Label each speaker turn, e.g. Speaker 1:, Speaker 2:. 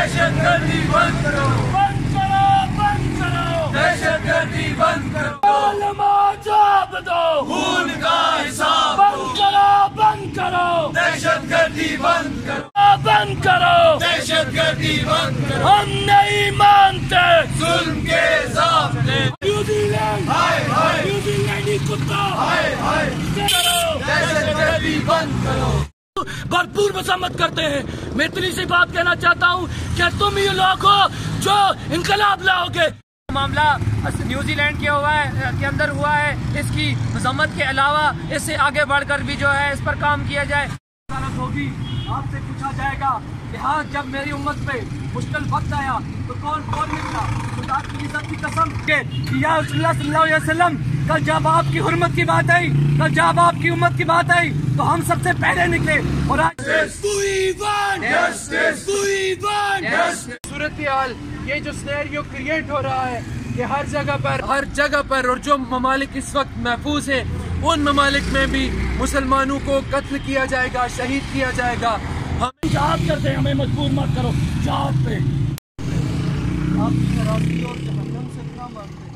Speaker 1: دہشت گردی بند کرو،
Speaker 2: بند کرو، بند کرو،
Speaker 1: دہشت گردی بند کرو،
Speaker 2: علماء جواب دو،
Speaker 1: خون کا حساب
Speaker 2: بند
Speaker 1: دو،
Speaker 2: کرو، بند کرو،
Speaker 1: دہشت گردی بند کرو،
Speaker 2: بند کرو،
Speaker 1: دہشت گردی بند کرو،
Speaker 2: ہم نہیں مانتے
Speaker 1: ظلم کے ضابطے،
Speaker 2: نیوزی لینڈ،
Speaker 1: ہائے ہائے
Speaker 2: نیوزی لینڈی کتا،
Speaker 1: ہائے ہائے،
Speaker 2: کرو،
Speaker 1: دہشت گردی بند کرو۔
Speaker 2: بھرپور مذمت کرتے ہیں۔ میں اتنی سی بات کہنا چاہتا ہوں کہ تم یہ لوگ ہو جو انقلاب لاؤ گے۔
Speaker 3: معاملہ نیوزی لینڈ کے اندر ہوا ہے، اس کی مذمت کے علاوہ اس سے آگے بڑھ کر بھی جو ہے اس پر کام کیا جائے۔
Speaker 2: عدالت ہوگی، آپ سے پوچھا جائے گا کہ ہاں جب میری امت پہ مشکل وقت آیا تو کون نکلا؟ خدا کی عزت کی قسم کہ یا رسول اللہ صلی اللہ علیہ وسلم، کل جب آپ کی حرمت کی بات آئی، کل جب آپ کی امت کی بات آئی تو ہم سب سے پہلے نکلے، اور آج
Speaker 4: صورتحال یہ جو سینیریو کریٹ ہو رہا ہے کہ ہر جگہ پر اور جو ممالک اس وقت محفوظ ہیں ان ممالک میں بھی مسلمانوں کو قتل کیا جائے گا، شہید کیا جائے گا۔
Speaker 2: ہم جہاد کرتے ہیں، ہمیں مجبور مت کرو جہاد پہ۔ آپ کی شرابی اور جہنم سے اتنا مانتے ہیں۔